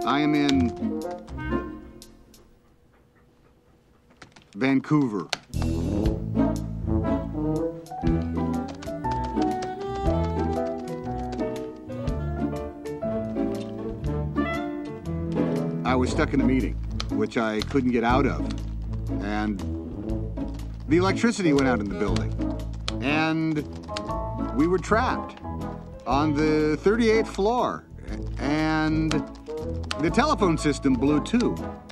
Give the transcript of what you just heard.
I am in Vancouver. I was stuck in a meeting, which I couldn't get out of, and the electricity went out in the building, and we were trapped on the 38th floor, and the telephone system blew too.